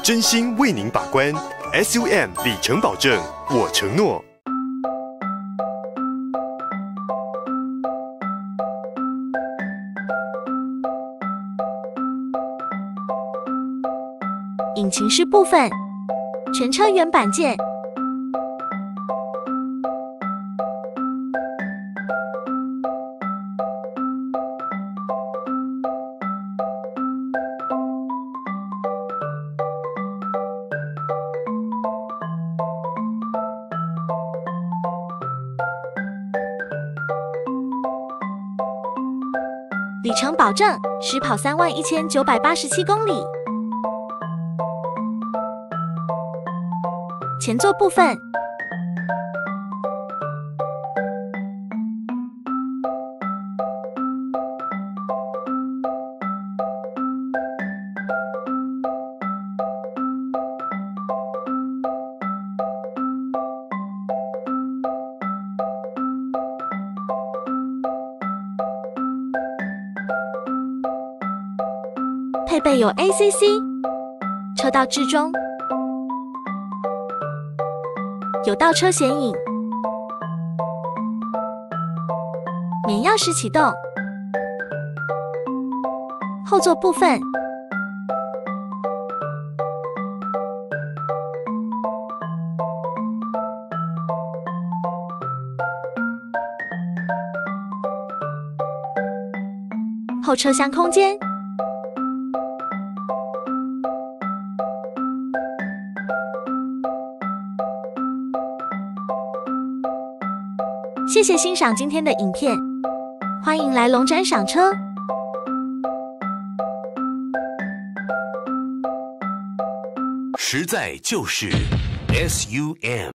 真心为您把关。SUM 里程保证，我承诺。 引擎室部分，全车原版件。里程保证，实跑31987公里。前座部分，配备有 ACC 车道置中，有倒车显影，免钥匙启动。后座部分，后车厢空间。谢谢欣赏今天的影片，欢迎来龙展赏车。 实在就是 SUM。